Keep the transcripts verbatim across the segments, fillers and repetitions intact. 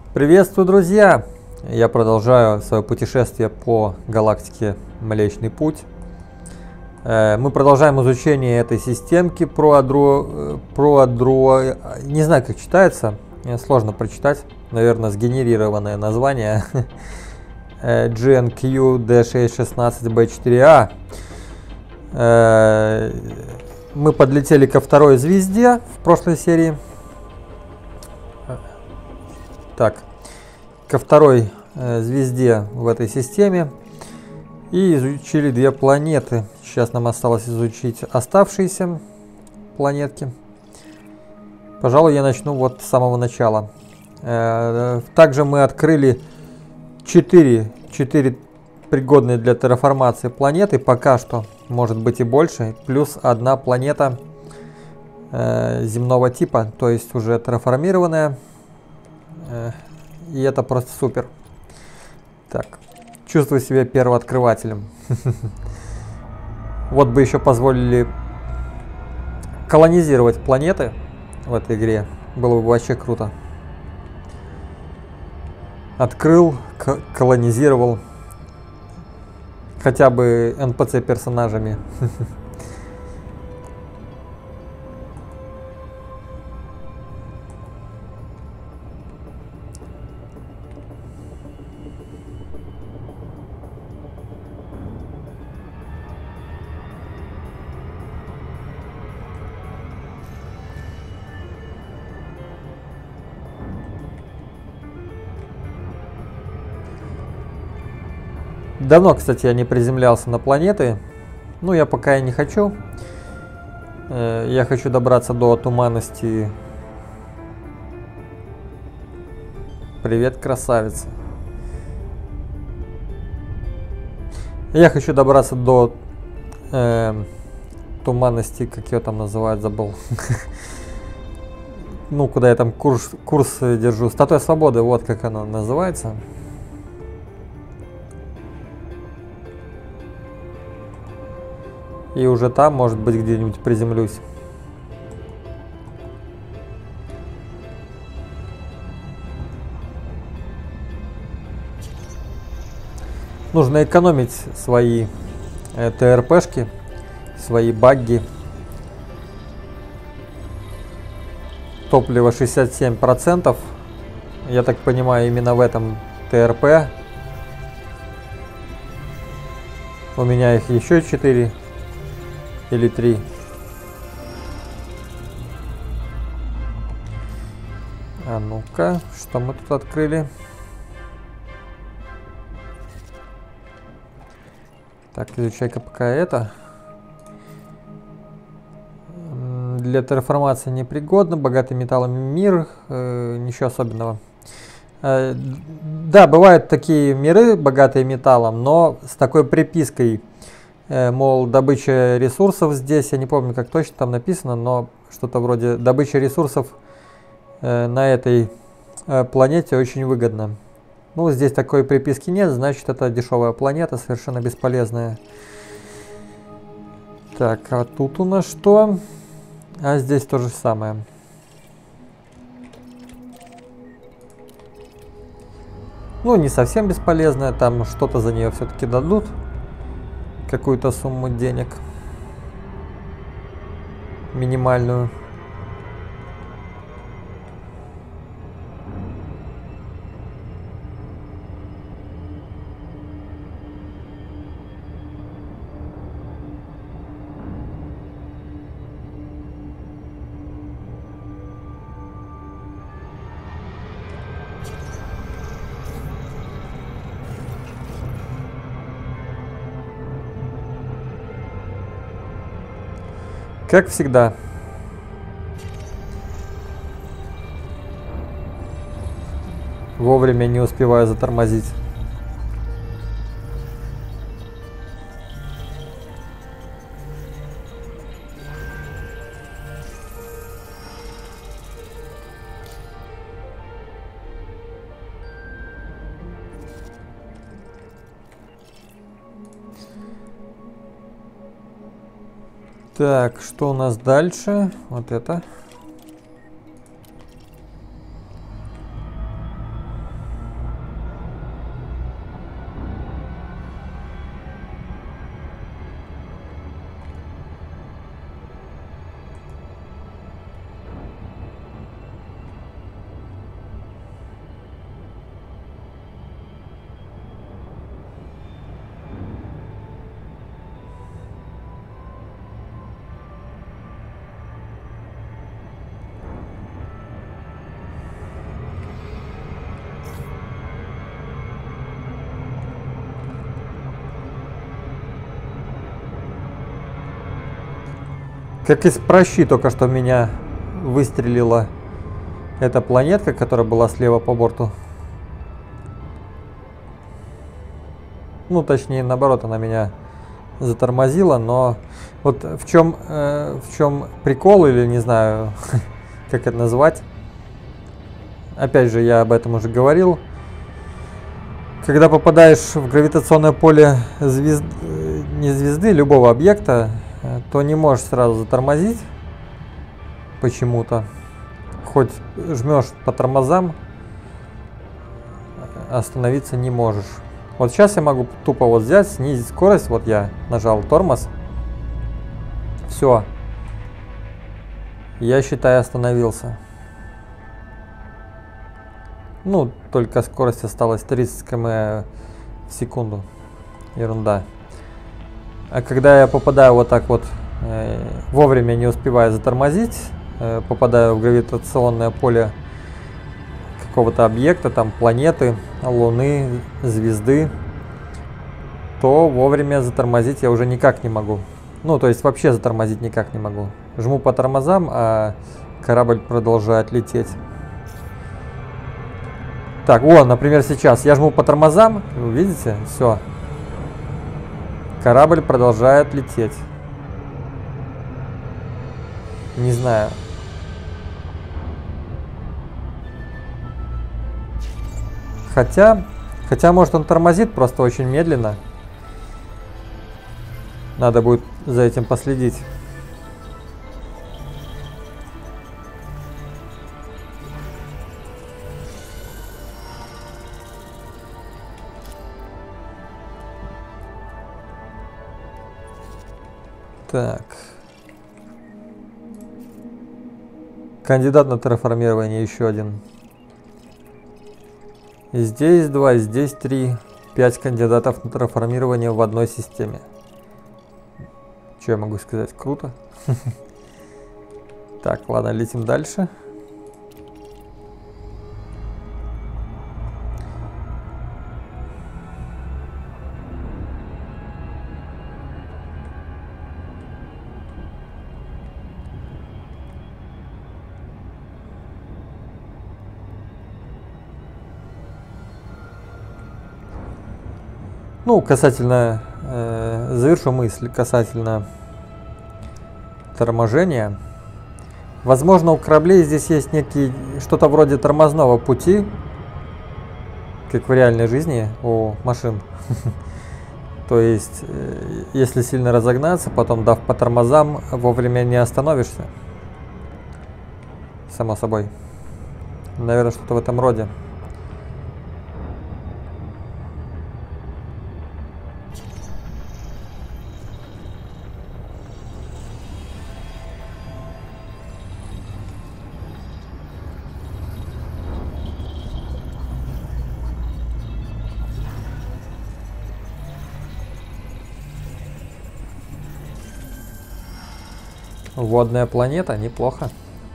Приветствую, друзья! Я продолжаю свое путешествие по галактике Млечный Путь. Мы продолжаем изучение этой системки Проадро... Проадро... Не знаю, как читается, сложно прочитать. Наверное, сгенерированное название. джи эн кью ди шесть шестнадцать би четыре а. Мы подлетели ко второй звезде в прошлой серии. Так, ко второй э, звезде в этой системе и изучили две планеты. Сейчас нам осталось изучить оставшиеся планетки. Пожалуй, я начну вот с самого начала. Э, также мы открыли четыре пригодные для терраформации планеты, пока что, может быть и больше, плюс одна планета э, земного типа, то есть уже терраформированная. И это просто супер. Так, чувствую себя первооткрывателем. Вот бы еще позволили колонизировать планеты в этой игре. Было бы вообще круто. Открыл, колонизировал. Хотя бы эн пи си персонажами. Давно, кстати, я не приземлялся на планеты. Ну, я пока и не хочу. Я хочу добраться до туманности. Привет, красавица. Я хочу добраться до э, туманности, как ее там называют, забыл. Ну, куда я там курс, курс держу. Статуя свободы, вот как она называется. И уже там, может быть, где-нибудь приземлюсь. Нужно экономить свои э, тэ эр пэ-шки, свои багги. Топливо шестьдесят семь процентов. Я так понимаю, именно в этом тэ эр пэ. У меня их еще четыре. Или три. А ну-ка, что мы тут открыли? Так, изучай-ка пока это. Для терраформации непригодно, богатый металлами мир, э, ничего особенного. Э, да, бывают такие миры, богатые металлом, но с такой припиской. Мол, добыча ресурсов здесь, я не помню, как точно там написано, но что-то вроде добыча ресурсов э, на этой э, планете очень выгодно. Ну, здесь такой приписки нет, значит, это дешевая планета, совершенно бесполезная. Так, а тут у нас что? А здесь то же самое. Ну, не совсем бесполезная, там что-то за нее все-таки дадут. Какую-то сумму денег минимальную. Как всегда. Вовремя не успеваю затормозить. Так, что у нас дальше? Вот это. Как из прощи только что меня выстрелила эта планетка, которая была слева по борту. Ну, точнее, наоборот, она меня затормозила, но вот в чем, э, в чем прикол, или не знаю, как это назвать. Опять же, я об этом уже говорил. Когда попадаешь в гравитационное поле звезд... не звезды, любого объекта, то не можешь сразу затормозить почему-то. Хоть жмешь по тормозам, остановиться не можешь. Вот сейчас я могу тупо вот взять, снизить скорость. Вот я нажал тормоз. Все. Я, считаю, остановился. Ну, только скорость осталась тридцать километров в секунду. Ерунда. А когда я попадаю вот так вот, э, вовремя не успеваю затормозить, э, попадаю в гравитационное поле какого-то объекта, там планеты, Луны, звезды, то вовремя затормозить я уже никак не могу. Ну, то есть вообще затормозить никак не могу. Жму по тормозам, а корабль продолжает лететь. Так, вот, например, сейчас я жму по тормозам, вы видите, все. Корабль продолжает лететь. Не знаю. Хотя, хотя, может, он тормозит просто очень медленно. Надо будет за этим последить. Так. Кандидат на терраформирование еще один. И здесь два, и здесь три. Пять кандидатов на терраформирование в одной системе. Что я могу сказать? Круто. Так, ладно, летим дальше. Ну, касательно, э, завершу мысль касательно торможения. Возможно, у кораблей здесь есть некий, что-то вроде тормозного пути, как в реальной жизни у машин. То есть, э, если сильно разогнаться, потом дав по тормозам, вовремя не остановишься. Само собой. Наверное, что-то в этом роде. Водная планета, неплохо.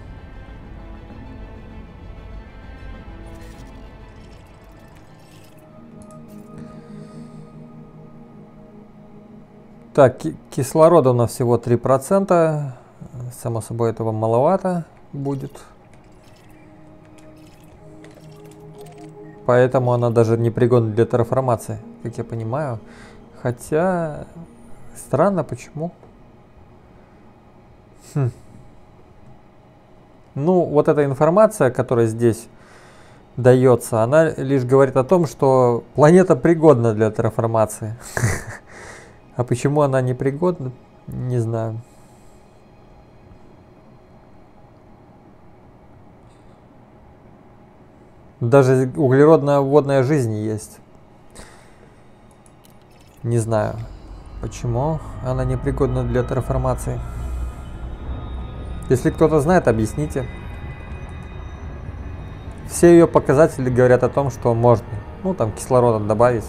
Так, кислорода у нас всего три процента. Само собой, этого маловато будет. Поэтому она даже не пригодна для терраформации, как я понимаю. Хотя, странно, почему? Хм. Ну, вот эта информация, которая здесь дается, она лишь говорит о том, что планета пригодна для терраформации. А почему она не пригодна, не знаю. Даже углеродная водная жизнь есть. Не знаю, почему она не пригодна для терраформации. Если кто-то знает, объясните. Все ее показатели говорят о том, что можно, ну, там, кислорода добавить.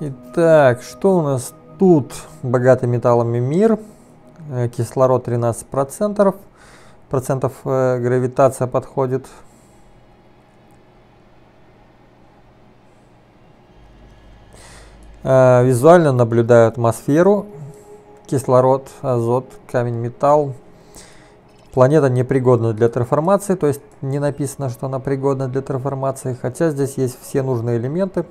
Итак, что у нас тут? Богатый металлами мир. Кислород тринадцать процентов. Процентов э, гравитация подходит. Э, визуально наблюдаю атмосферу. Кислород, азот, камень, металл. Планета непригодна для терраформации, то есть не написано, что она пригодна для терраформации, хотя здесь есть все нужные элементы.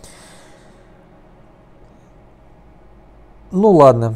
Ну ладно.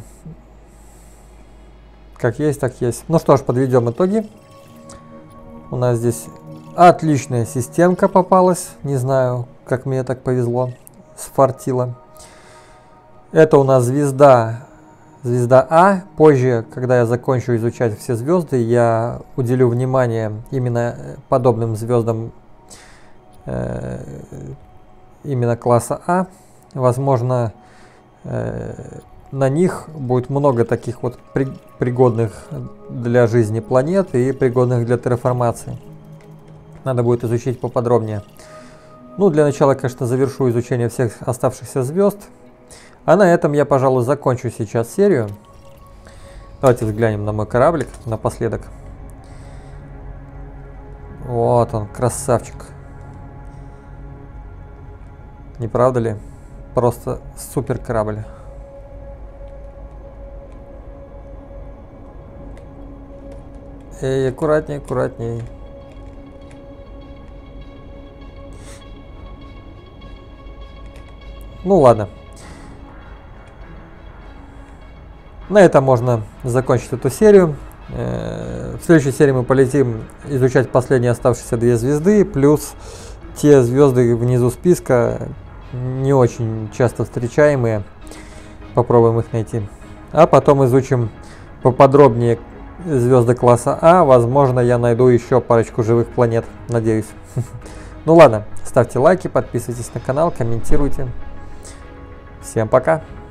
Как есть, так есть. Ну что ж, подведем итоги. У нас здесь отличная системка попалась. Не знаю, как мне так повезло. Сфартило. Это у нас звезда. Звезда А. Позже, когда я закончу изучать все звезды, я уделю внимание именно подобным звездам э, именно класса А. Возможно, э, на них будет много таких вот при, пригодных для жизни планет и пригодных для терраформации. Надо будет изучить поподробнее. Ну, для начала, конечно, завершу изучение всех оставшихся звезд. А на этом я, пожалуй, закончу сейчас серию. Давайте взглянем на мой кораблик напоследок. Вот он, красавчик. Не правда ли? Просто супер корабль. Эй, аккуратней, аккуратней. Ну ладно. На этом можно закончить эту серию. В следующей серии мы полетим изучать последние оставшиеся две звезды, плюс те звезды внизу списка, не очень часто встречаемые. Попробуем их найти. А потом изучим поподробнее звезды класса А. Возможно, я найду еще парочку живых планет. Надеюсь. Ну ладно, ставьте лайки, подписывайтесь на канал, комментируйте. Всем пока!